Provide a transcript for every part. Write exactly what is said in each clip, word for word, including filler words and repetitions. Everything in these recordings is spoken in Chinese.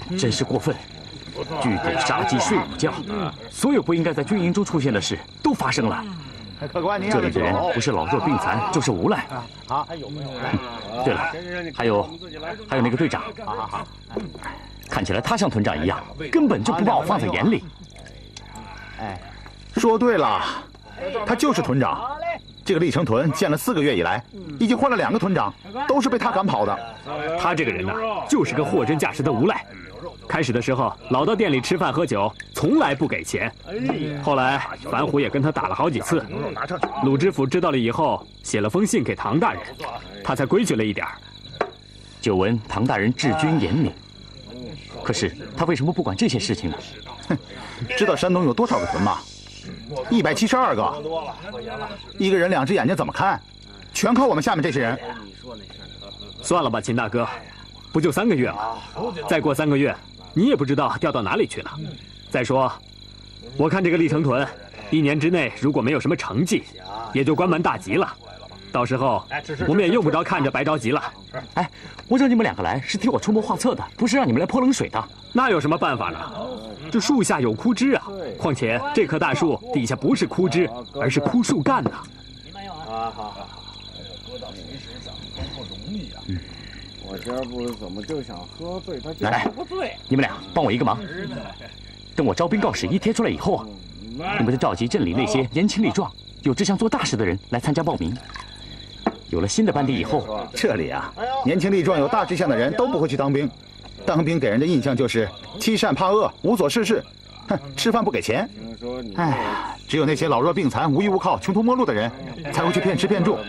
真是过分！据点杀鸡睡午觉，所有不应该在军营中出现的事都发生了。 客官，您这里的人不是老弱病残，就是无赖。 好， 嗯，对了，还有还有那个队长， 好好好， 看起来他像团长一样，根本就不把我放在眼里。 哎，说对了，他就是团长。这个厉成屯建了四个月以来，已经换了两个团长，都是被他赶跑的。 他这个人呐，就是个货真价实的无赖。开始的时候，老到店里吃饭喝酒，从来不给钱。后来樊虎也跟他打了好几次。鲁知府知道了以后，写了封信给唐大人，他才规矩了一点。 久闻唐大人治军严明，可是他为什么不管这些事情呢？ 哼，知道山东有多少个屯吗？一百七十二个。一个人两只眼睛怎么看？全靠我们下面这些人。 算了吧，秦大哥，不就三个月吗？再过三个月，你也不知道调到哪里去了。再说，我看这个厉成屯，一年之内如果没有什么成绩，也就关门大吉了。到时候我们也用不着看着白着急了。 哎，我让你们两个来是替我出谋划策的，不是让你们来泼冷水的。 那有什么办法呢？这树下有枯枝啊！况且这棵大树底下不是枯枝，而是枯树干呐。 啊，好好。搁到平时想喝不容易啊。嗯。我今儿不是怎么就想喝醉，他就喝不醉。 你们俩帮我一个忙，等我招兵告使一贴出来以后啊，你们就召集镇里那些年轻力壮、有志向做大事的人来参加报名。有了新的班底以后， 这里啊，年轻力壮、有大志向的人都不会去当兵。当兵给人的印象就是欺善怕恶、无所事事，哼，吃饭不给钱。哎，只有那些老弱病残、无依无靠、穷途末路的人，才会去骗吃骗住。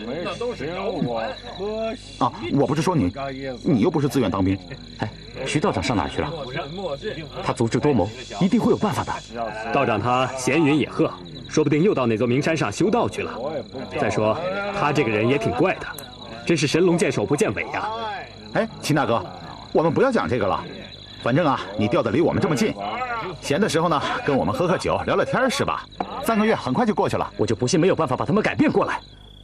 啊，我不是说你，你又不是自愿当兵。 哎，徐道长上哪去了？他足智多谋，一定会有办法的。 道长他闲云野鹤，说不定又到哪座名山上修道去了。再说他这个人也挺怪的，真是神龙见首不见尾呀。 哎，秦大哥，我们不要讲这个了。反正啊，你调的离我们这么近，闲的时候呢，跟我们喝喝酒、聊聊天是吧？三个月很快就过去了， 我就不信没有办法把他们改变过来。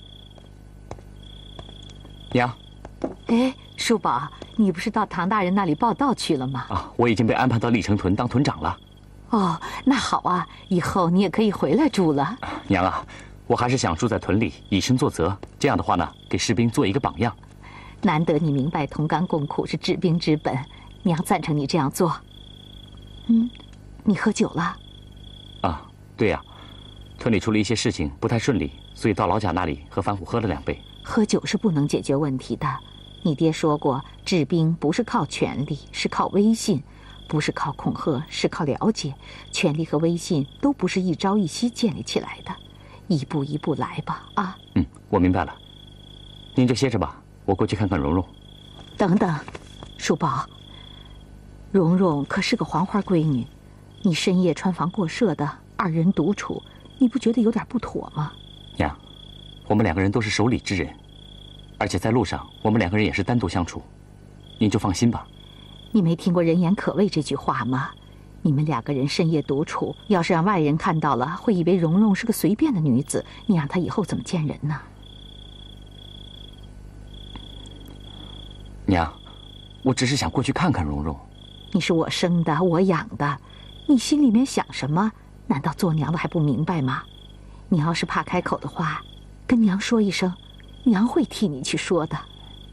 娘， 哎，叔宝，你不是到唐大人那里报道去了吗？ 啊，我已经被安排到厉成屯当屯长了。 哦，那好啊，以后你也可以回来住了。 娘啊，我还是想住在屯里，以身作则。这样的话呢，给士兵做一个榜样。 难得你明白同甘共苦是治兵之本，娘赞成你这样做。嗯，你喝酒了？ 啊，对呀，屯里出了一些事情，不太顺利，所以到老贾那里和樊虎喝了两杯。 喝酒是不能解决问题的。你爹说过，治兵不是靠权力，是靠威信；不是靠恐吓，是靠了解。权力和威信都不是一朝一夕建立起来的，一步一步来吧。啊， 嗯，我明白了。您就歇着吧，我过去看看蓉蓉。 等等，叔宝，蓉蓉可是个黄花闺女，你深夜穿房过舍的，二人独处，你不觉得有点不妥吗？ 娘，我们两个人都是守礼之人，而且在路上我们两个人也是单独相处，您就放心吧。 你没听过人言可畏这句话吗？你们两个人深夜独处，要是让外人看到了，会以为蓉蓉是个随便的女子，你让她以后怎么见人呢？ 娘，我只是想过去看看蓉蓉。 你是我生的，我养的，你心里面想什么？难道做娘的还不明白吗？你要是怕开口的话，跟娘说一声，娘会替你去说的。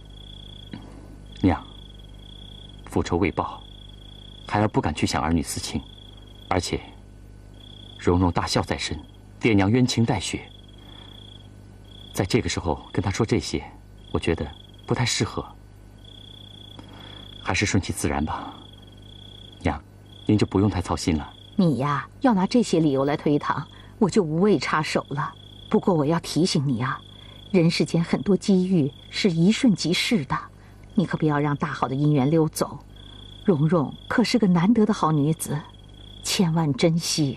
娘，复仇未报，孩儿不敢去想儿女私情，而且蓉蓉大孝在身，爹娘冤情待续，在这个时候跟她说这些，我觉得不太适合。还是顺其自然吧，娘，您就不用太操心了。 你呀，要拿这些理由来推搪，我就无谓插手了。不过我要提醒你啊，人世间很多机遇是一瞬即逝的，你可不要让大好的姻缘溜走。蓉蓉可是个难得的好女子，千万珍惜。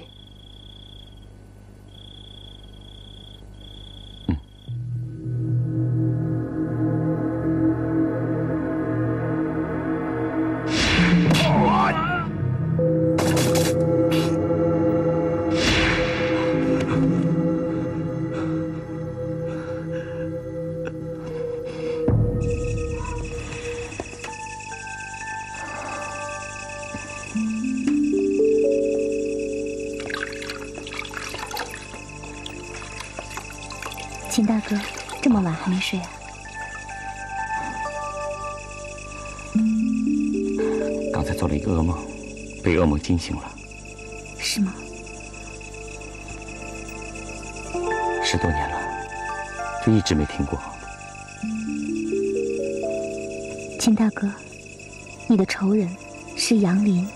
秦大哥，这么晚还没睡啊？ 刚才做了一个噩梦，被噩梦惊醒了。 是吗？ 十多年了，就一直没听过。 秦大哥，你的仇人是杨林。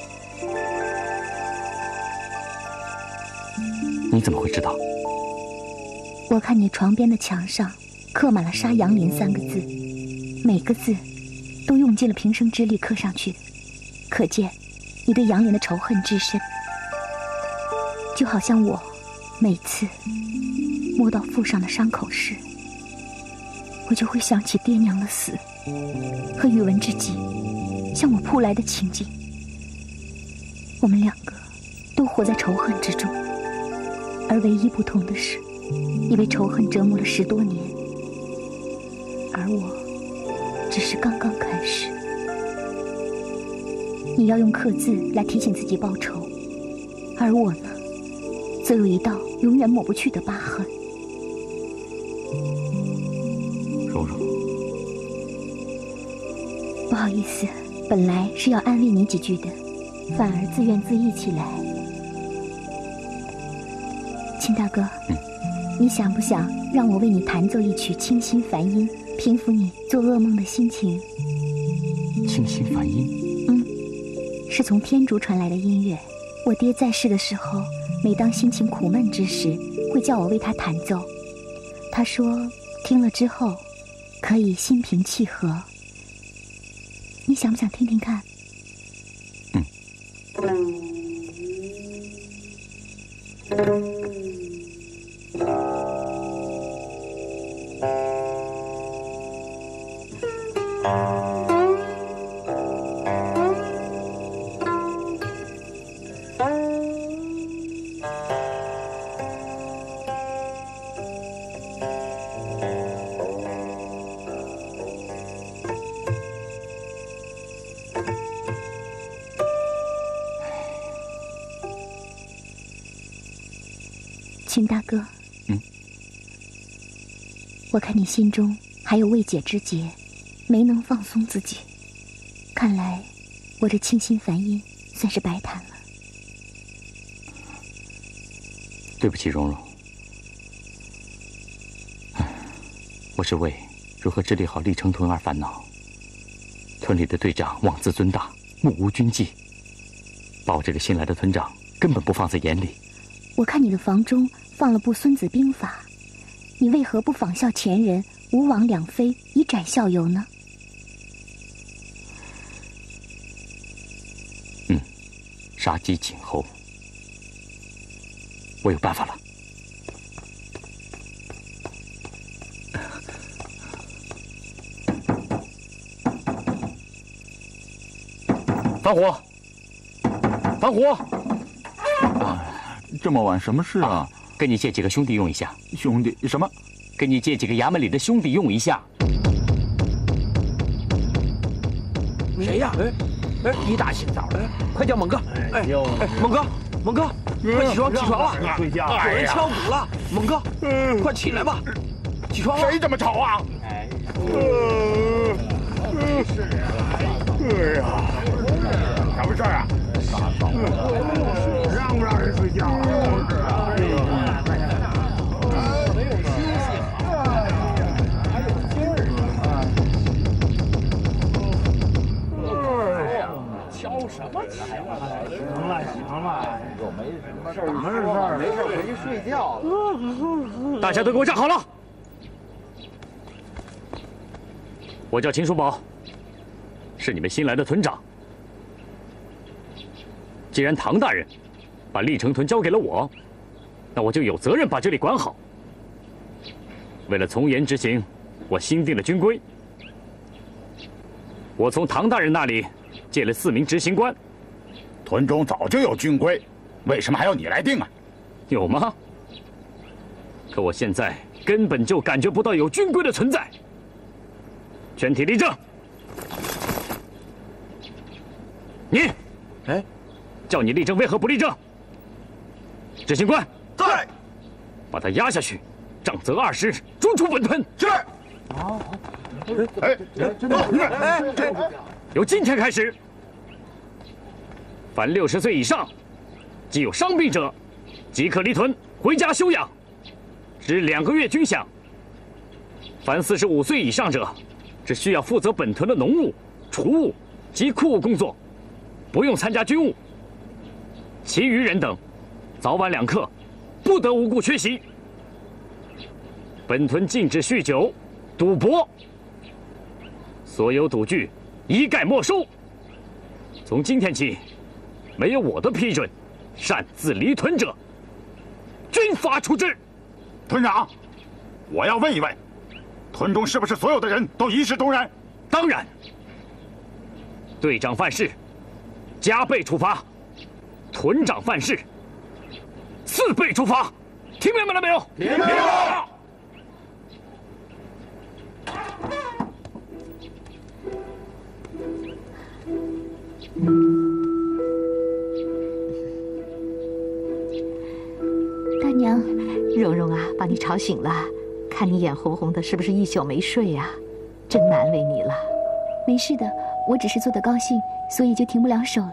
你怎么会知道？ 我看你床边的墙上刻满了“杀杨林”三个字，每个字都用尽了平生之力刻上去的，可见你对杨林的仇恨之深。就好像我每次摸到腹上的伤口时，我就会想起爹娘的死和宇文之己向我扑来的情景。我们两个都活在仇恨之中，而唯一不同的是，你被仇恨折磨了十多年，而我只是刚刚开始。你要用刻字来提醒自己报仇，而我呢，则有一道永远抹不去的疤痕。 蓉蓉， 不好意思，本来是要安慰你几句的，反而自怨自艾起来。秦大哥， 嗯， 你想不想让我为你弹奏一曲清新梵音，平复你做噩梦的心情？ 清新梵音？ 嗯，是从天竺传来的音乐。我爹在世的时候，每当心情苦闷之时，会叫我为他弹奏。他说，听了之后，可以心平气和。你想不想听听看？ 嗯。 秦大哥， 嗯， 我看你心中还有未解之结，没能放松自己，看来我这清新梵音算是白弹了。 对不起，蓉蓉，我是为如何治理好历城屯而烦恼。屯里的队长妄自尊大，目无军纪，把我这个新来的屯长根本不放在眼里。 我看你的房中放了部《孙子兵法》，你为何不仿效前人，吴王两非，以展效尤呢？ 嗯，杀鸡儆猴，我有办法了。 防火！防火！啊，这么晚什么事啊？啊， 跟你借几个兄弟用一下。 兄弟什么？ 跟你借几个衙门里的兄弟用一下。 谁呀？哎哎，一大清早的，快叫猛哥！哎哎，猛哥，猛哥，快起床，起床了！ 睡觉， 有人敲鼓了，猛哥，快起来吧，起床了！ 谁这么吵啊？哎，是啊，哎呀，什么事儿啊？让不让人睡觉？是啊，没有休息好，还有劲儿啊！哎呀，敲什么敲啊？行了行了，又没什么事儿，什么事儿？没事，回去睡觉了。 大家都给我站好了！我叫秦叔宝，是你们新来的屯长。既然唐大人把历城屯交给了我，那我就有责任把这里管好。为了从严执行我新定的军规，我从唐大人那里借了四名执行官。 屯中早就有军规，为什么还要你来定啊？ 有吗？可我现在根本就感觉不到有军规的存在。全体立正。你， 哎。 叫你立正，为何不立正？执行官在， 把他压下去， 杖责二十，逐出本屯。 是。好。哎，哎哎， 由今天开始，凡六十岁以上，即有伤病者，即可离屯回家休养，至两个月军饷。凡四十五岁以上者，只需要负责本屯的农务、储务及库务工作，不用参加军务。其余人等，早晚两刻，不得无故缺席。本屯禁止酗酒、赌博，所有赌具一概没收。从今天起，没有我的批准，擅自离屯者，军法处置。 屯长，我要问一问，屯中是不是所有的人都一视同仁？ 当然。队长犯事，加倍处罚；屯长犯事，四倍处罚。听明白了没有？ 听明白了。 大娘， 蓉蓉啊，把你吵醒了，看你眼红红的，是不是一宿没睡呀？真难为你了。 没事的，我只是做得高兴，所以就停不了手。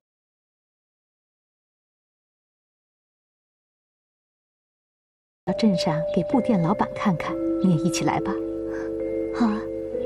到镇上给布店老板看看，你也一起来吧。 好啊。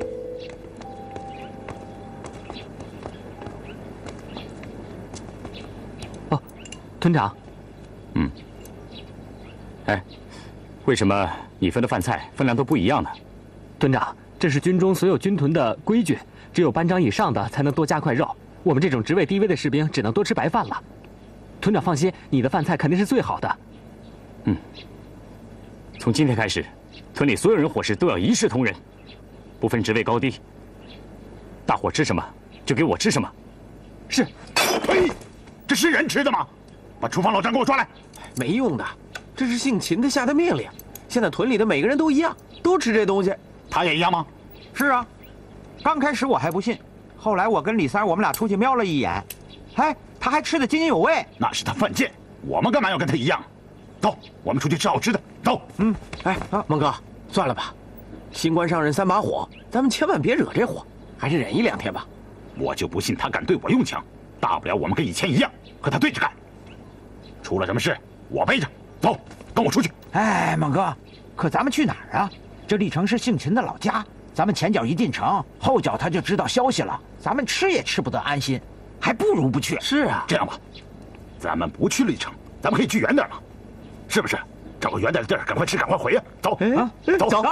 哦，屯长。 嗯。哎，为什么你分的饭菜分量都不一样呢？ 屯长，这是军中所有军屯的规矩，只有班长以上的才能多加块肉，我们这种职位低微的士兵只能多吃白饭了。屯长放心，你的饭菜肯定是最好的。 嗯。从今天开始，屯里所有人伙食都要一视同仁，不分职位高低。大伙吃什么，就给我吃什么。 是。 呸！这是人吃的吗？把厨房老张给我抓来。 没用的，这是姓秦的下的命令。现在屯里的每个人都一样，都吃这东西。 他也一样吗？ 是啊，刚开始我还不信，后来我跟李三我们俩出去瞄了一眼，哎，他还吃得津津有味。 那是他犯贱，我们干嘛要跟他一样？走，我们出去吃好吃的。走。 嗯，哎，孟哥，算了吧，新官上任三把火，咱们千万别惹这祸，还是忍一两天吧。 我就不信他敢对我用枪，大不了我们跟以前一样，和他对着干。出了什么事，我背着。走，跟我出去。 哎，孟哥，可咱们去哪儿啊？这历城是姓秦的老家，咱们前脚一进城，后脚他就知道消息了，咱们吃也吃不得安心，还不如不去。 是啊， 这样吧，咱们不去历城，咱们可以去远点嘛，是不是？找个远点的地儿，赶快吃，赶快回呀！走，啊，走走。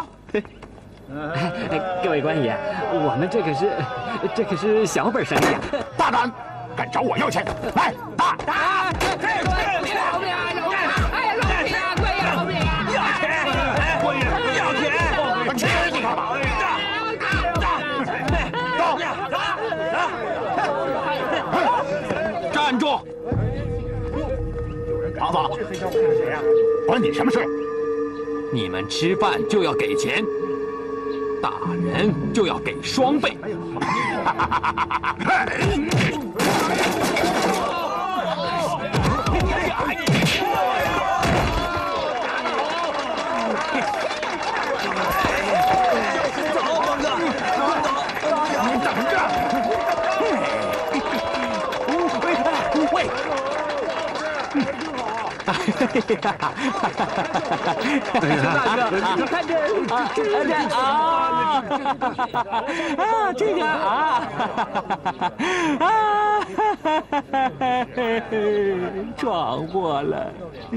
各位官爷，我们这可是，这可是小本生意啊！ 大胆，敢找我要钱！来，打打！站住！胖子，关你什么事？ 你们吃饭就要给钱，打人就要给双倍。 大哥，你看这啊，这啊啊，这个啊啊，闯祸了。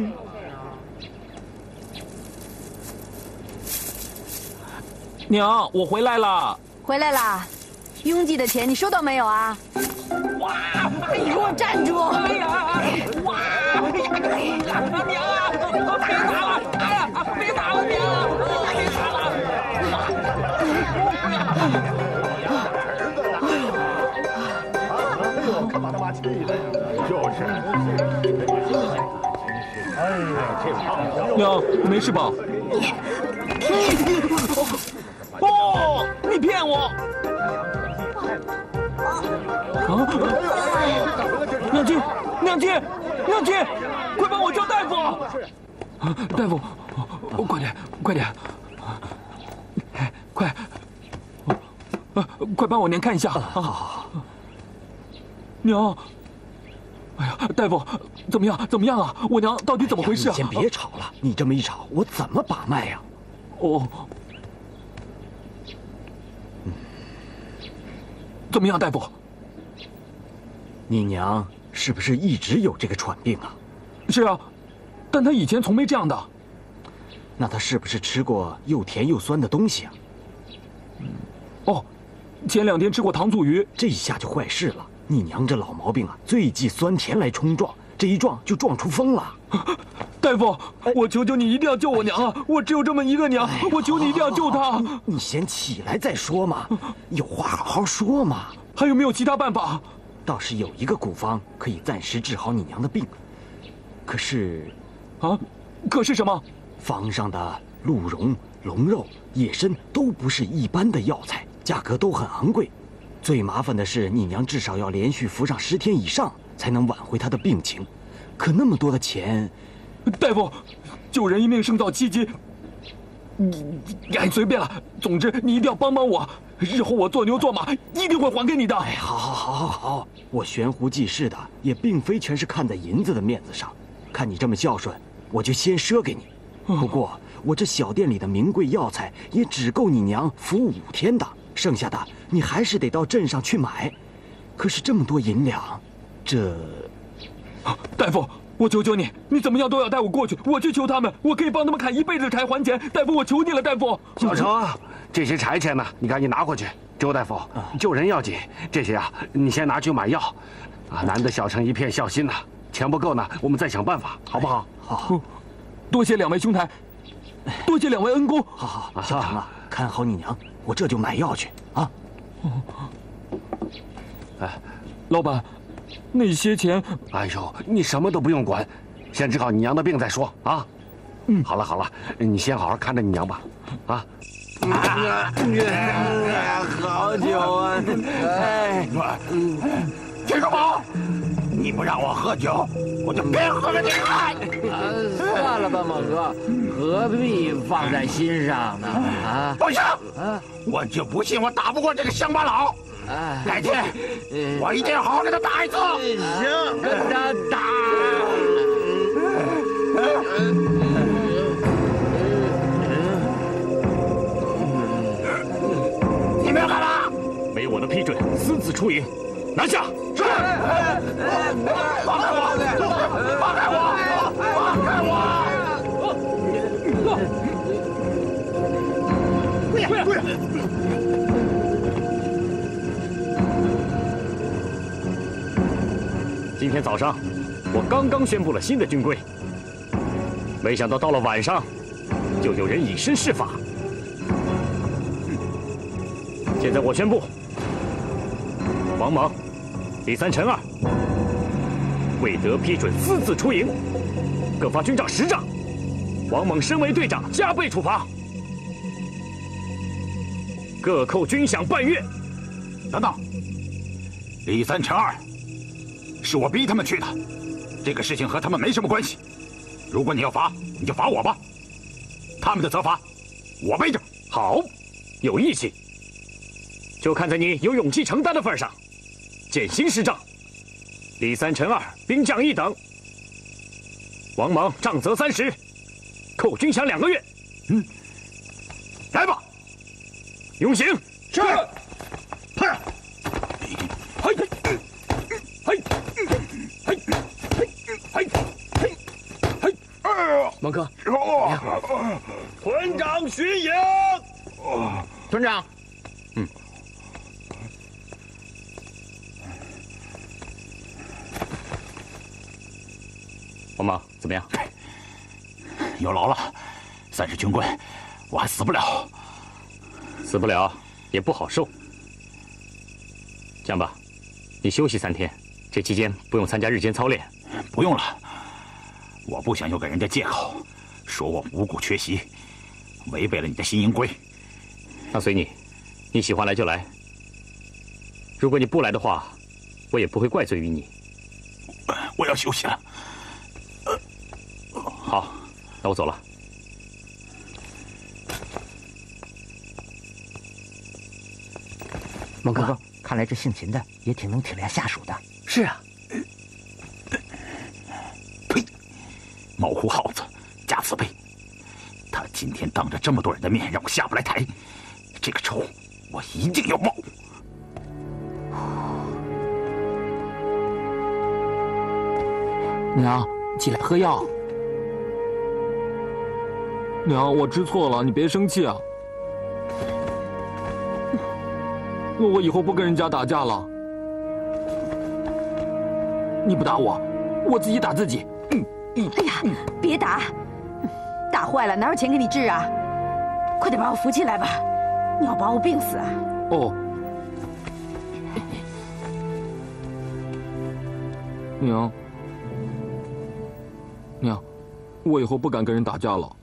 娘，我回来了。 回来啦！拥挤的钱你收到没有啊？哇！哎呦，给我站住！哎呀！哇！哎呀，娘啊！别打了！哎呀，别打了，娘啊！别打了！ 可把他妈气的呀！就是。哎呀，这胖娘，没事吧？ 哦，你骗我！ 啊！娘亲，娘亲，娘亲，快帮我叫大夫！啊，大夫， 快点，快点，快，呃，快帮我娘看一下。好好好。娘，哎呀，大夫，怎么样？怎么样啊？我娘到底怎么回事啊？ 你先别吵了，你这么一吵，我怎么把脉呀？ 哦。怎么样，大夫？ 你娘是不是一直有这个喘病啊？ 是啊，但她以前从没这样的。 那她是不是吃过又甜又酸的东西啊？ 哦，前两天吃过糖醋鱼， 这一下就坏事了。你娘这老毛病啊，最忌酸甜来冲撞，这一撞就撞出风了。 大夫，我求求你一定要救我娘啊！我只有这么一个娘，哎、我求你一定要救她。 你先起来再说嘛，有话好好说嘛。 还有没有其他办法？ 倒是有一个古方可以暂时治好你娘的病，可是， 啊，可是什么？ 方上的鹿茸、龙肉、野参都不是一般的药材，价格都很昂贵。最麻烦的是，你娘至少要连续服上十天以上，才能挽回她的病情。可那么多的钱， 大夫，救人一命胜造七级。你哎，随便了。总之，你一定要帮帮我。日后我做牛做马，一定会还给你的。 哎，好，好，好，好，好。我悬壶济世的，也并非全是看在银子的面子上。看你这么孝顺，我就先赊给你。不过，我这小店里的名贵药材也只够你娘服五天的，剩下的你还是得到镇上去买。可是这么多银两，这…… 大夫，我求求你，你怎么样都要带我过去，我去求他们，我可以帮他们砍一辈子柴还钱。大夫，我求你了，大夫。 小程，这些柴钱呢，你赶紧拿过去。周大夫，救人要紧，这些啊，你先拿去买药。啊，难得小程一片孝心呐，钱不够呢，我们再想办法，好不好？ 好， 多谢两位兄台，多谢两位恩公。 好好，小程啊，看好你娘，我这就买药去啊。 哎，老板。那些钱， 哎呦，你什么都不用管，先治好你娘的病再说啊。嗯，好了好了，你先好好看着你娘吧，啊。 好酒啊！哎，金叔宝，你不让我喝酒，我就别喝了这个。 算了吧，猛哥，何必放在心上呢？啊， 不行，我就不信我打不过这个乡巴佬。改天我一定好好给他打一次。 行，跟他打。 你们要干嘛？ 没我的批准，私自出营，拿下！ 是。放开我！放开我！放开我！跪下！跪下！ 今天早上，我刚刚宣布了新的军规，没想到到了晚上，就有人以身试法。现在我宣布，王莽、李三、陈二未得批准私自出营，各发军帐十丈。王莽身为队长，加倍处罚，各扣军饷半月。 等等，李三、陈二。是我逼他们去的，这个事情和他们没什么关系。如果你要罚，你就罚我吧。他们的责罚，我背着。 好，有义气，就看在你有勇气承担的份上，减刑十丈。李三、陈二兵将一等，王莽杖责三十，扣军饷两个月。 嗯，来吧， 用刑。 是。 嘿， 嘿，嘿。嘿，嘿，嘿， 猛哥， 团长巡营。 团长， 嗯，王莽怎么样？ 有劳了，三十军棍，我还死不了。 死不了，也不好受。这样吧，你休息三天，这期间不用参加日间操练。 不用了，我不想又给人家借口，说我无故缺席，违背了你的新营规。 那随你，你喜欢来就来。如果你不来的话，我也不会怪罪于你。 我要休息了。 好，那我走了。 龙哥，看来这姓秦的也挺能体谅下属的。 是啊。 呸！猫胡耗子，假慈悲！他今天当着这么多人的面让我下不来台，这个仇我一定要报。 娘，起来喝药。娘，我知错了，你别生气啊。我以后不跟人家打架了。你不打我，我自己打自己。嗯嗯。哎呀，别打，打坏了哪有钱给你治啊？快点把我扶起来吧，你要把我病死啊！ 哦。娘。娘，我以后不敢跟人打架了。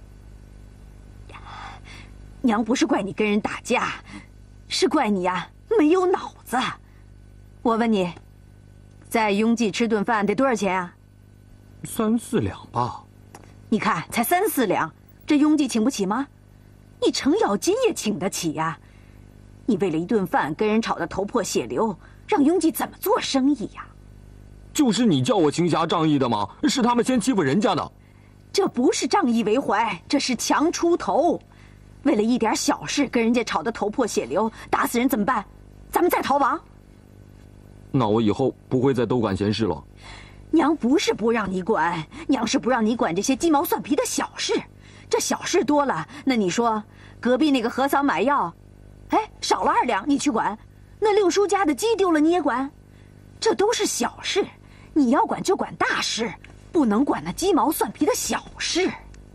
娘不是怪你跟人打架，是怪你呀没有脑子。我问你，在雍记吃顿饭得多少钱啊？ 三四两吧。 你看，才三四两，这雍记请不起吗？你程咬金也请得起呀。你为了一顿饭跟人吵得头破血流，让雍记怎么做生意呀？ 就是你叫我行侠仗义的嘛，是他们先欺负人家的。 这不是仗义为怀，这是强出头。为了一点小事跟人家吵得头破血流，打死人怎么办？咱们再逃亡。 那我以后不会再多管闲事了。 娘不是不让你管，娘是不让你管这些鸡毛蒜皮的小事。这小事多了，那你说隔壁那个和嫂买药，哎，少了二两你去管；那六叔家的鸡丢了你也管，这都是小事。你要管就管大事，不能管那鸡毛蒜皮的小事。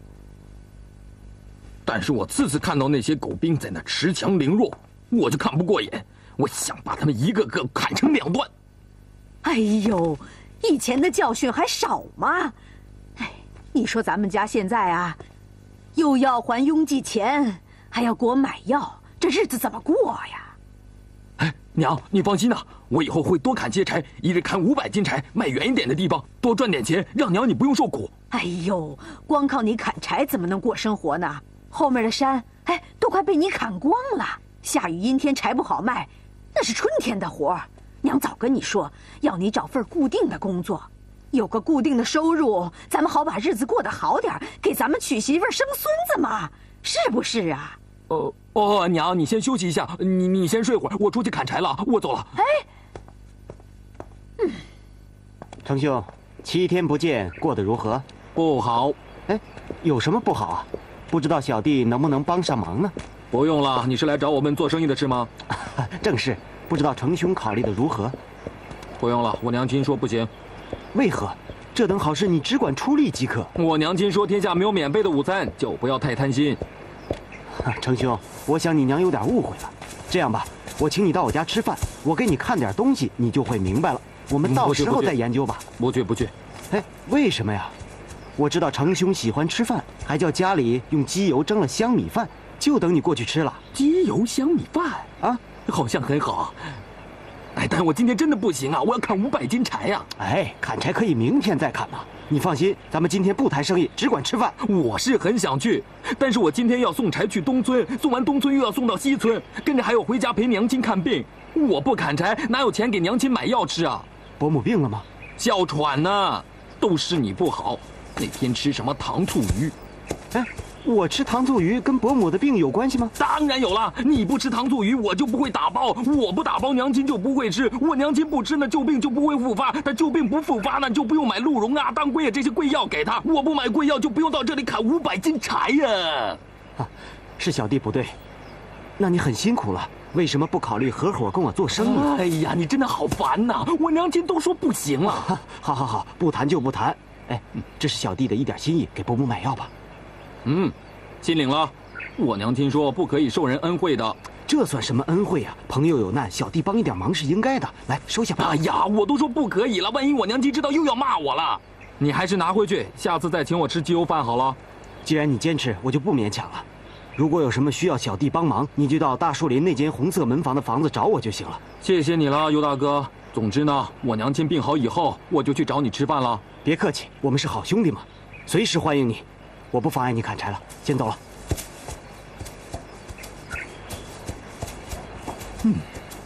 但是我次次看到那些狗兵在那恃强凌弱，我就看不过眼，我想把他们一个个砍成两段。 哎呦，以前的教训还少吗？哎，你说咱们家现在啊，又要还雍记钱，还要给我买药，这日子怎么过呀？ 哎，娘，你放心呐，我以后会多砍些柴，一日砍五百斤柴，卖远一点的地方，多赚点钱，让娘你不用受苦。 哎呦，光靠你砍柴怎么能过生活呢？后面的山，哎，都快被你砍光了。下雨阴天，柴不好卖，那是春天的活。娘早跟你说，要你找份固定的工作，有个固定的收入，咱们好把日子过得好点，给咱们娶媳妇生孙子嘛，是不是啊？ 哦哦，娘，你先休息一下，你你先睡会儿，我出去砍柴了，我走了。 哎， 嗯，程兄，七天不见，过得如何？ 不好。 哎，有什么不好啊？不知道小弟能不能帮上忙呢？ 不用了，你是来找我们做生意的是吗？ 正是，不知道程兄考虑的如何？ 不用了，我娘亲说不行。 为何？这等好事你只管出力即可。 我娘亲说天下没有免费的午餐，就不要太贪心。 程兄，我想你娘有点误会了。这样吧，我请你到我家吃饭，我给你看点东西，你就会明白了。我们到时候再研究吧。 不去不去。 哎，为什么呀？我知道程兄喜欢吃饭，还叫家里用鸡油蒸了香米饭，就等你过去吃了。 鸡油香米饭啊， 好像很好。哎，但我今天真的不行啊，我要砍五百斤柴呀！ 哎，砍柴可以明天再砍嘛。你放心，咱们今天不谈生意，只管吃饭。 我是很想去，但是我今天要送柴去东村，送完东村又要送到西村，跟着还要回家陪娘亲看病。我不砍柴，哪有钱给娘亲买药吃啊？ 伯母病了吗？ 哮喘呢，都是你不好。那天吃什么糖醋鱼？ 哎，我吃糖醋鱼跟伯母的病有关系吗？ 当然有了，你不吃糖醋鱼，我就不会打包；我不打包，娘亲就不会吃；我娘亲不吃呢，旧病就不会复发；但旧病不复发呢，就不用买鹿茸啊、当归啊这些贵药给他。我不买贵药，就不用到这里砍五百斤柴呀！ 啊，是小弟不对，那你很辛苦了。为什么不考虑合伙跟我做生意？ 哎呀，你真的好烦呐！我娘亲都说不行了。 好好好，不谈就不谈。哎，这是小弟的一点心意，给伯母买药吧。 嗯，心领了。我娘亲说不可以受人恩惠的。 这算什么恩惠啊？朋友有难，小弟帮一点忙是应该的。来，收下吧。 哎呀，我都说不可以了，万一我娘亲知道又要骂我了。你还是拿回去，下次再请我吃鸡油饭好了。 既然你坚持，我就不勉强了。如果有什么需要小弟帮忙，你就到大树林那间红色门房的房子找我就行了。 谢谢你了，尤大哥。总之呢，我娘亲病好以后，我就去找你吃饭了。 别客气，我们是好兄弟嘛，随时欢迎你。我不妨碍你砍柴了，先走了。 嗯，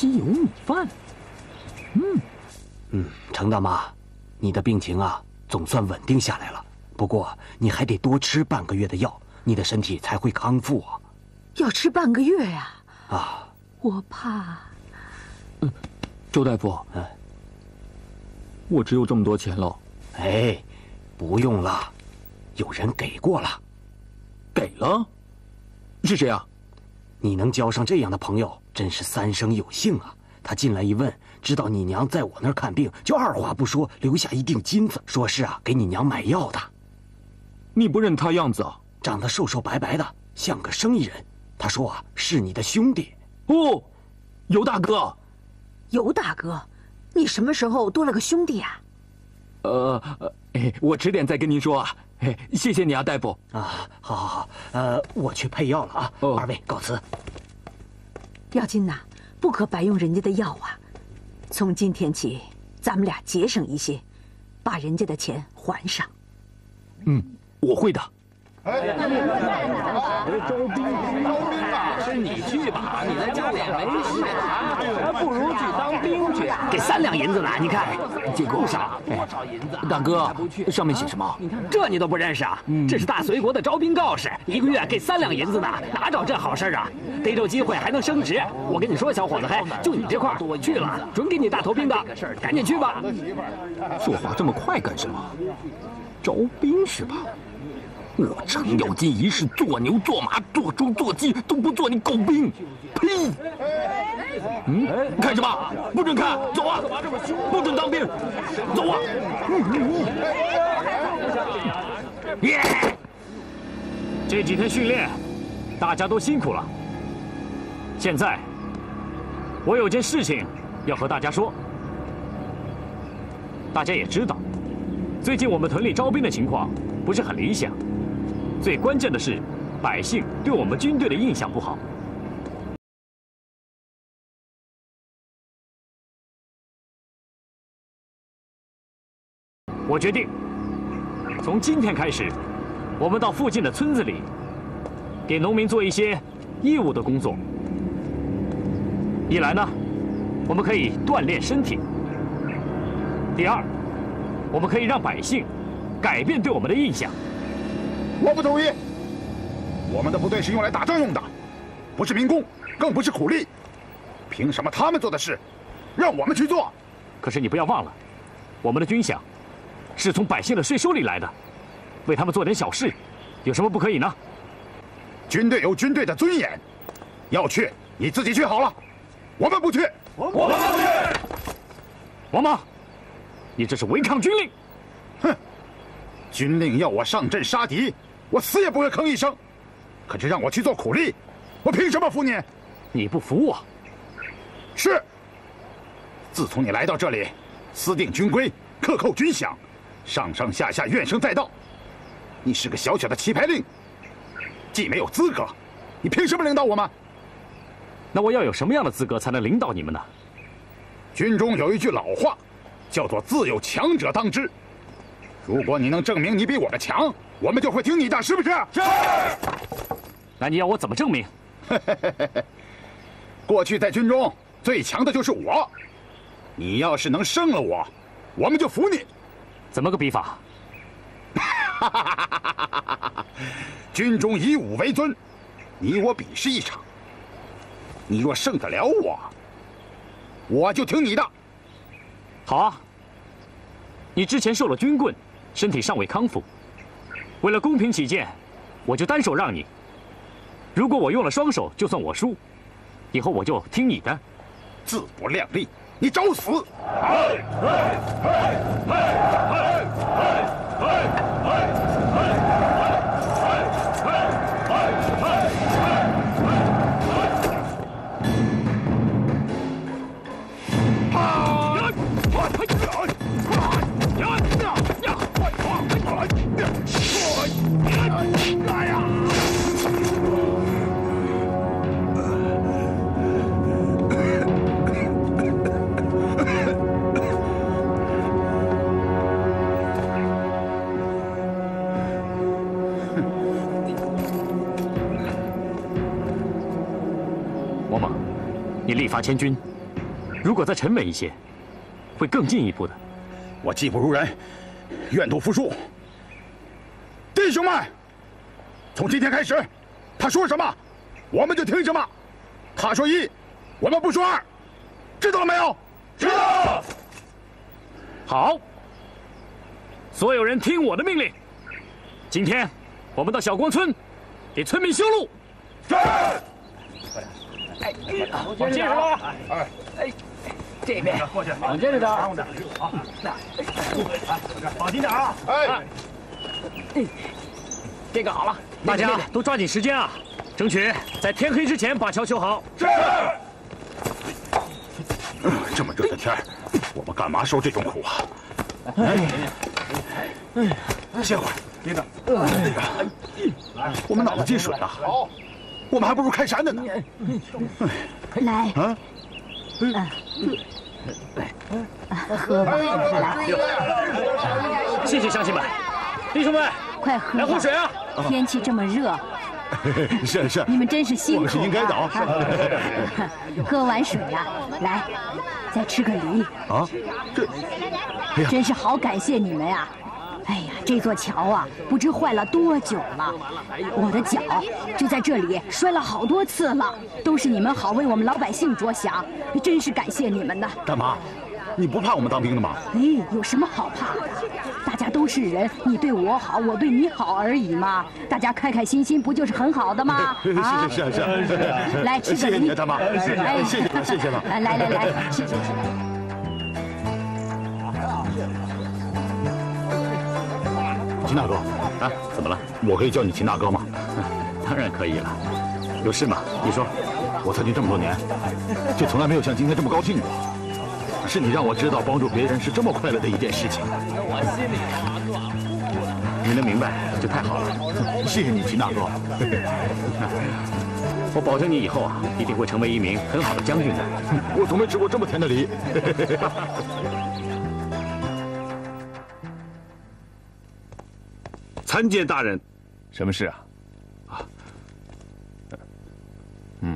鸡油米饭。嗯嗯，程大妈，你的病情啊总算稳定下来了，不过你还得多吃半个月的药，你的身体才会康复啊。 要吃半个月呀？ 啊， 我怕。 嗯，周大夫，嗯，我只有这么多钱了。 哎，不用了，有人给过了。 给了？是谁啊？ 你能交上这样的朋友，真是三生有幸啊！他进来一问，知道你娘在我那儿看病，就二话不说留下一锭金子，说是啊给你娘买药的。 你不认他样子啊？ 长得瘦瘦白白的，像个生意人。他说啊是你的兄弟。 哦，尤大哥。 尤大哥，你什么时候多了个兄弟啊？ 呃，哎，我迟点再跟您说啊。哎，谢谢你啊，大夫。 啊，好好好，呃，我去配药了啊。哦、二位告辞。 耀金呐，不可白用人家的药啊！从今天起，咱们俩节省一些，把人家的钱还上。 嗯，我会的。 哎，招兵，招兵啊！是你去吧，你在家里没事啊，还不如去当兵去。 给三两银子呢，你看， 这够少。多少银子？大哥，上面写什么？ 这你都不认识啊？这是大隋国的招兵告示，一个月给三两银子呢，哪找这好事啊？逮着机会还能升职。我跟你说，小伙子，嘿，就你这块儿去了，准给你大头兵的，赶紧去吧。 说话这么快干什么？招兵是吧？我程咬金一世做牛做马做猪做鸡都不做你狗兵，呸！嗯，看什么？不准看，走啊！不准当兵，走啊！ 耶！这几天训练，大家都辛苦了。现在，我有件事情要和大家说。大家也知道，最近我们屯里招兵的情况不是很理想。最关键的是，百姓对我们军队的印象不好。我决定，从今天开始，我们到附近的村子里，给农民做一些义务的工作。一来呢，我们可以锻炼身体；第二，我们可以让百姓改变对我们的印象。 我不同意。我们的部队是用来打仗用的，不是民工，更不是苦力。凭什么他们做的事，让我们去做？ 可是你不要忘了，我们的军饷是从百姓的税收里来的，为他们做点小事，有什么不可以呢？ 军队有军队的尊严，要去你自己去好了，我们不去。 我们不去。王莽，你这是违抗军令。 哼，军令要我上阵杀敌，我死也不会吭一声。可是让我去做苦力，我凭什么服你？ 你不服我？ 是。自从你来到这里，私定军规，克扣军饷，上上下下怨声载道。你是个小小的棋牌令，既没有资格，你凭什么领导我们？ 那我要有什么样的资格才能领导你们呢？ 军中有一句老话，叫做“自有强者当之”。如果你能证明你比我们强，我们就会听你的，是不是？ 是。那你要我怎么证明？ 过去在军中最强的就是我，你要是能胜了我，我们就服你。 怎么个比法？ 军中以武为尊，你我比试一场。你若胜得了我，我就听你的。 好啊。你之前受了军棍，身体尚未康复，为了公平起见，我就单手让你。如果我用了双手，就算我输，以后我就听你的。 自不量力，你找死！ 你力拔千钧， 如果再沉稳一些，会更进一步的。 我技不如人，愿赌服输。弟兄们，从今天开始，他说什么，我们就听什么。他说一，我们不说二，知道了没有？知道。 好，所有人听我的命令。今天，我们到小光村，给村民修路。 是。哎，往这边吧。哎，哎，这边过去，往这边的。好，那， 放心点啊！哎， 这个好了， 大家都抓紧时间啊，争取在天黑之前把桥修好。 是。这么热的天，我们干嘛受这种苦啊？哎，哎，歇会儿，别等。哎，我们脑子进水了。好。我们还不如开山的呢。 来， 啊， 喝吧，来。 谢谢乡亲们，弟兄们， 快喝！ 来喝水啊！ 天气这么热， 是是， 你们真是辛苦。 我们是应该的啊。 喝完水呀，来，再吃个梨。 啊，这，哎呀， 真是好感谢你们呀！哎呀，这座桥啊，不知坏了多久了，我的脚就在这里摔了好多次了，都是你们好为我们老百姓着想，真是感谢你们呐！ 大妈，你不怕我们当兵的吗？ 哎，有什么好怕的？大家都是人，你对我好，我对你好而已嘛，大家开开心心，不就是很好的吗？ 啊，是是是是， 来吃个梨。 谢谢你，大妈，哎，谢谢了，谢谢了。 来来来来，谢谢谢谢。 秦大哥， 啊，怎么了？ 我可以叫你秦大哥吗？ 当然可以了。有事吗？你说。 我参军这么多年，就从来没有像今天这么高兴过。是你让我知道帮助别人是这么快乐的一件事情。 我心里你能明白就太好了。 谢谢你，秦大哥。 我保证你以后啊，一定会成为一名很好的将军的。 我从没吃过这么甜的梨。 参见大人， 什么事啊？ 啊， 嗯，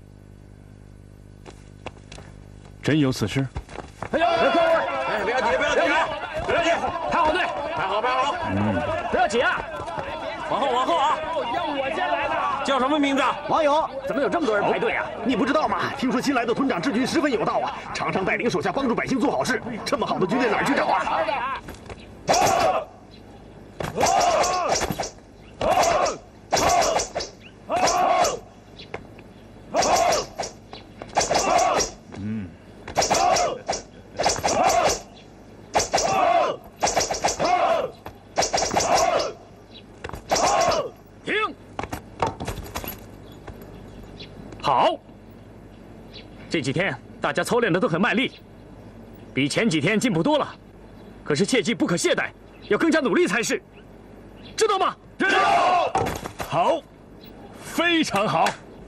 真有此事？ 哎呦，各位，哎，不要急，不要急，不要急，排好队，排好，排好，嗯，不要急啊，往后，往后啊！要我先来的。叫什么名字？ 王勇。怎么有这么多人排队啊？ 你不知道吗？听说新来的屯长志军十分有道啊，常常带领手下帮助百姓做好事。这么好的军队哪儿去找啊？ 嗯。 停！好。这几天大家操练的都很卖力，比前几天进步多了。可是切记不可懈怠，要更加努力才是，知道吗？ 知道。好，非常好。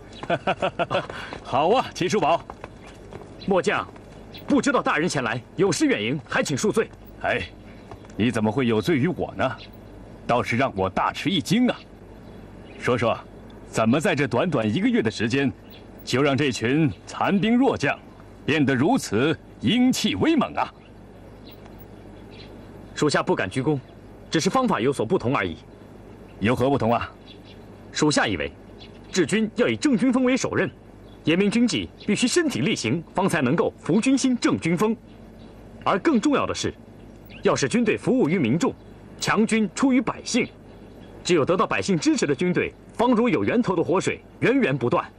好啊，秦叔宝。 末将不知道大人前来，有失远迎，还请恕罪。 哎，你怎么会有罪于我呢？倒是让我大吃一惊啊！说说，怎么在这短短一个月的时间，就让这群残兵弱将变得如此英气威猛啊？ 属下不敢居功，只是方法有所不同而已。 有何不同啊？ 属下以为，治军要以正军风为首任，严明军纪必须身体力行，方才能够服军心、正军风。而更重要的是，要使军队服务于民众，强军出于百姓。只有得到百姓支持的军队，方如有源头的活水，源源不断。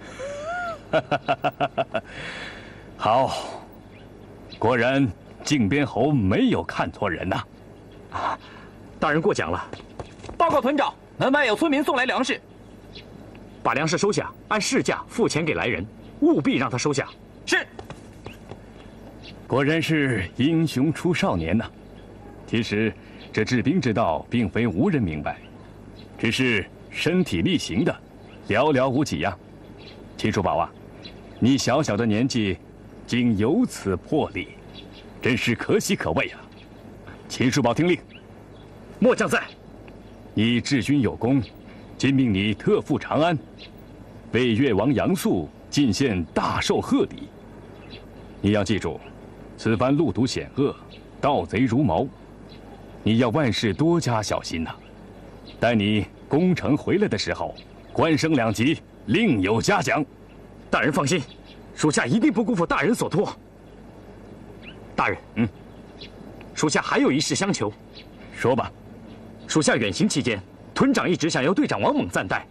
好，果然靖边侯没有看错人呐、 啊！啊，大人过奖了。 报告屯长，门外有村民送来粮食， 把粮食收下，按市价付钱给来人，务必让他收下。 是。 果然是英雄出少年呐、啊！其实这治兵之道，并非无人明白，只是身体力行的寥寥无几呀。秦叔宝啊，你小小的年纪，竟有此魄力，真是可喜可畏啊！秦叔宝听令， 末将在。 你治军有功，今命你特赴长安，为越王杨素进献大寿贺礼。 你要记住，此番路途险恶，盗贼如毛，你要万事多加小心呐。待你攻城回来的时候，官升两级，另有嘉奖。 大人放心，属下一定不辜负大人所托。大人，嗯，属下还有一事相求。 说吧。 属下远行期间，屯长一直想要队长王猛暂代。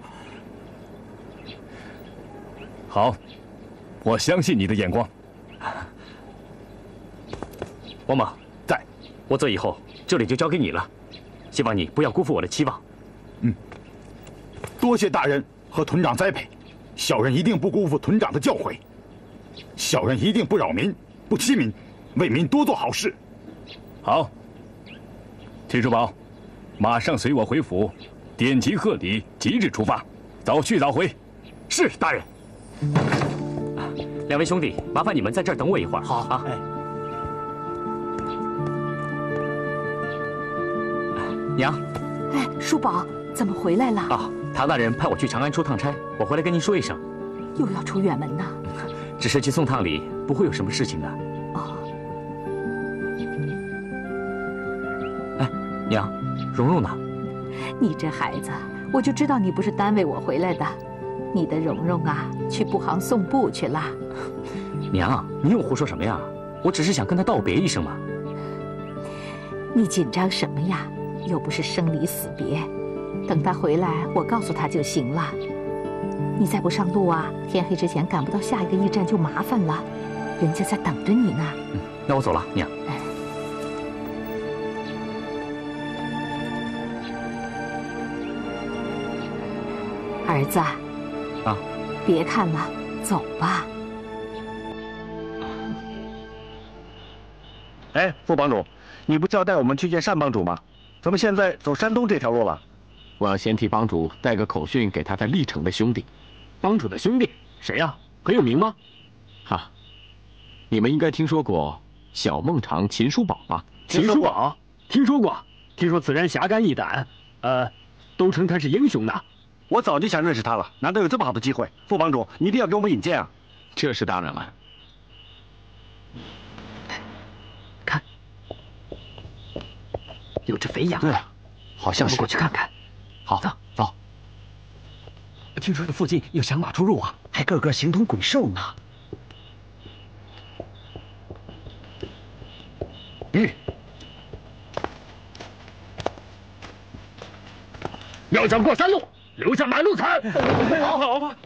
好，我相信你的眼光。 王猛在，我走以后，这里就交给你了。希望你不要辜负我的期望。 嗯，多谢大人和屯长栽培，小人一定不辜负屯长的教诲。小人一定不扰民，不欺民，为民多做好事。 好，秦叔宝，马上随我回府，典籍贺礼，即日出发，早去早回。 是大人。两位兄弟，麻烦你们在这儿等我一会儿。好啊。哎。娘， 哎，叔宝怎么回来了？ 啊，唐大人派我去长安出趟差，我回来跟您说一声。 又要出远门呐？ 只是去送趟礼，不会有什么事情的。 哦。 哎，娘，蓉蓉呢？ 你这孩子，我就知道你不是单为我回来的。你的蓉蓉啊，去布行送布去了。 娘，你又胡说什么呀？我只是想跟她道别一声嘛。 你紧张什么呀？又不是生离死别，等他回来，我告诉他就行了。你再不上路啊，天黑之前赶不到下一个驿站就麻烦了，人家在等着你呢。 嗯，那我走了，娘。 哎，儿子， 啊， 别看了，走吧。 哎，副帮主，你不交代我们去见单帮主吗？怎么现在走山东这条路了？ 我要先替帮主带个口讯给他在历城的兄弟。 帮主的兄弟谁呀？很有名吗？ 哈，你们应该听说过小孟尝秦叔宝吧？ 秦叔宝，听说过，听说此人侠肝义胆，呃，都称他是英雄呢。 我早就想认识他了，难得有这么好的机会，副帮主你一定要给我们引荐啊！ 这是当然了。 看，有只肥羊。 对啊，好像是。 我过去看看。 好， 走走。 听说这附近有响马出入啊，还个个形同鬼兽呢。 嗯。 要想过山路，留下买路财。 好好吧。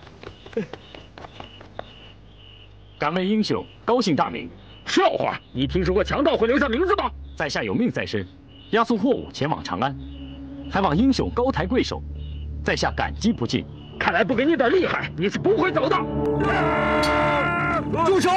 敢问英雄，高姓大名？ 笑话！你听说过强盗会留下名字吗？ 在下有命在身，押送货物前往长安，还望英雄高抬贵手，在下感激不尽。 看来不给你点厉害，你是不会走的。 住手！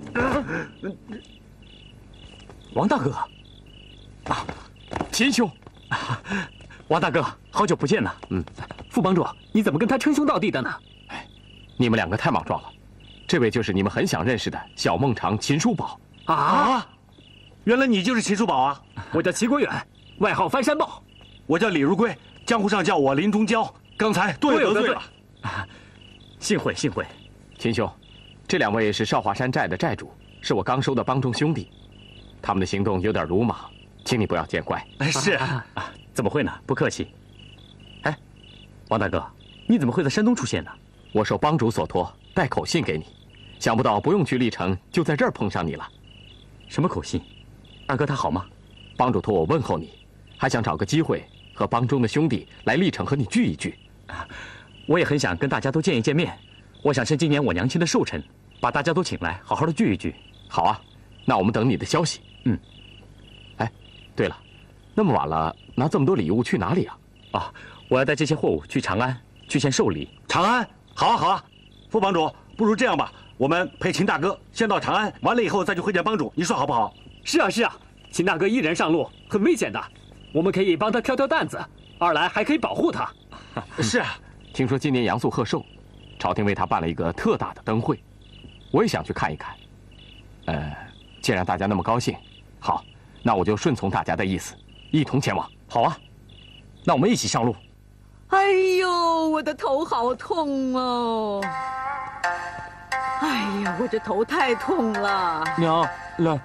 王大哥，啊，秦兄，王大哥，好久不见了。 嗯，副帮主，你怎么跟他称兄道弟的呢？ 哎，你们两个太莽撞了。这位就是你们很想认识的小孟尝秦叔宝。 啊！原来你就是秦叔宝啊！ 我叫齐国远，外号翻山豹。 我叫李如归，江湖上叫我林中娇。刚才多有得罪了。 幸会幸会。 秦兄，这两位是少华山寨的寨主，是我刚收的帮中兄弟，他们的行动有点鲁莽，请你不要见怪。 是啊，怎么会呢？不客气。哎，王大哥，你怎么会在山东出现呢？ 我受帮主所托，带口信给你，想不到不用去历城，就在这儿碰上你了。 什么口信？二哥他好吗？ 帮主托我问候你，还想找个机会和帮中的兄弟来历城和你聚一聚。 我也很想跟大家都见一见面，我想趁今年我娘亲的寿辰，把大家都请来，好好的聚一聚。 好啊，那我们等你的消息。 嗯。 哎，对了，那么晚了，拿这么多礼物去哪里啊？ 啊，我要带这些货物去长安，去献寿礼。 长安，好啊好啊。副帮主，不如这样吧，我们陪秦大哥先到长安，完了以后再去会见帮主，你说好不好？ 是啊是啊，秦大哥一人上路很危险的，我们可以帮他挑挑担子，二来还可以保护他。 是啊，听说今年杨素贺寿，朝廷为他办了一个特大的灯会，我也想去看一看。呃，既然大家那么高兴，好，那我就顺从大家的意思，一同前往。 好啊，那我们一起上路。 哎呦，我的头好痛哦！哎呀，我这头太痛了。 娘，来。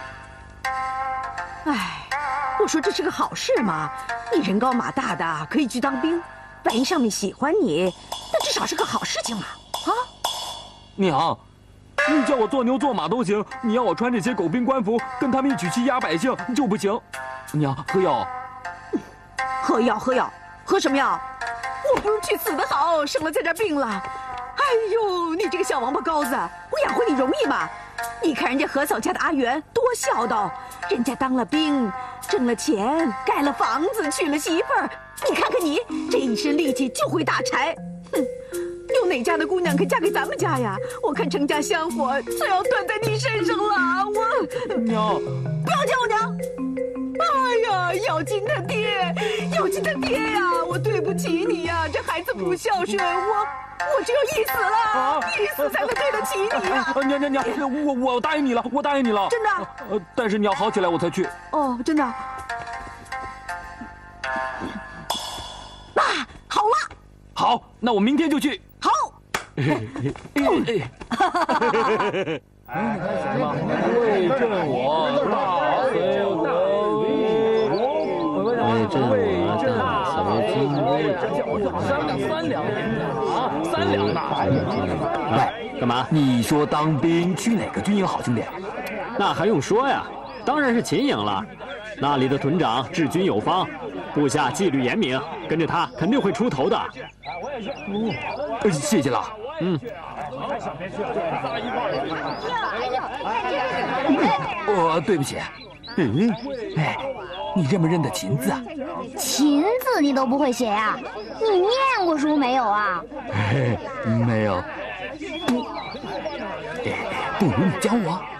哎，我说这是个好事嘛，你人高马大的，可以去当兵，万一上面喜欢你，那至少是个好事情嘛。啊， 娘。 你叫我做牛做马都行，你要我穿这些狗兵官服，跟他们一起去压百姓就不行。娘，喝药。 喝药喝药，喝什么药？我不如去死的好，省了在这病了。哎呦，你这个小王八羔子，我养活你容易吗？你看人家何嫂家的阿元多孝道，人家当了兵，挣了钱，盖了房子，娶了媳妇儿。你看看你，这一身力气就会打柴，哼！ 有哪家的姑娘肯嫁给咱们家呀？我看成家香火就要断在你身上了。我娘， 不要叫我娘！哎呀，咬金他爹，咬金他爹呀！我对不起你呀，这孩子不孝顺，我我只有一死了，啊、一死才能对得起你呀！ 娘娘娘，我我答应你了，我答应你了。 真的？ 呃，但是你要好起来我才去。 哦，真的。那、啊、好了。 好，那我明天就去。 好， 哎，为朕我大隋国威，为朕我大隋金威，三两三两银子啊，三两呐！ 喂，干嘛？ 你说当兵去哪个军营好，兄弟？ 那还用说呀，当然是秦营了。那里的屯长治军有方，部下纪律严明，跟着他肯定会出头的。 哦，谢谢了。嗯。哦，对不起。嗯，哎，你认不认得秦字啊？ 秦字你都不会写呀？你念过书没有啊？ 没有。不如你教我。